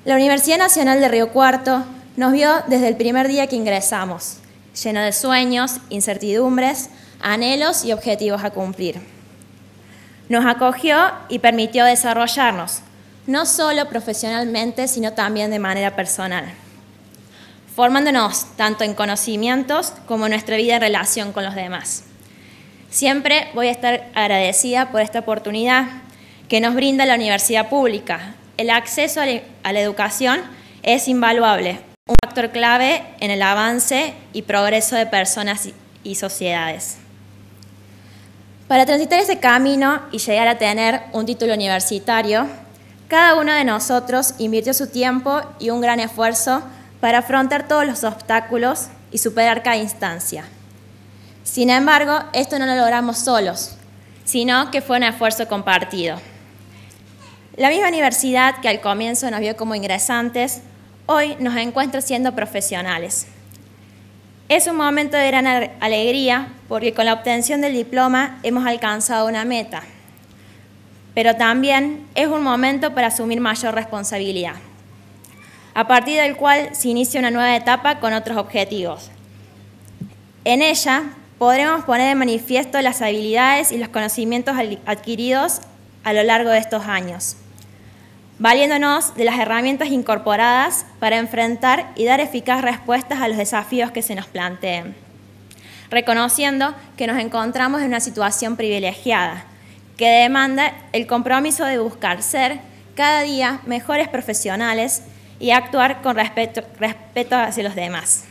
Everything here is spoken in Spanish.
La Universidad Nacional de Río Cuarto nos vio desde el primer día que ingresamos, lleno de sueños, incertidumbres, anhelos y objetivos a cumplir. Nos acogió y permitió desarrollarnos, no solo profesionalmente, sino también de manera personal, formándonos tanto en conocimientos como en nuestra vida en relación con los demás. Siempre voy a estar agradecida por esta oportunidad que nos brinda la universidad pública. El acceso a la educación es invaluable, un factor clave en el avance y progreso de personas y sociedades. Para transitar ese camino y llegar a tener un título universitario, cada uno de nosotros invirtió su tiempo y un gran esfuerzo para afrontar todos los obstáculos y superar cada instancia. Sin embargo, esto no lo logramos solos, sino que fue un esfuerzo compartido. La misma universidad que al comienzo nos vio como ingresantes, hoy nos encuentra siendo profesionales. Es un momento de gran alegría porque con la obtención del diploma hemos alcanzado una meta, pero también es un momento para asumir mayor responsabilidad, a partir del cual se inicia una nueva etapa con otros objetivos. En ella podremos poner de manifiesto las habilidades y los conocimientos adquiridos a lo largo de estos años, valiéndonos de las herramientas incorporadas para enfrentar y dar eficaz respuestas a los desafíos que se nos planteen, reconociendo que nos encontramos en una situación privilegiada, que demanda el compromiso de buscar ser cada día mejores profesionales y actuar con respeto hacia los demás.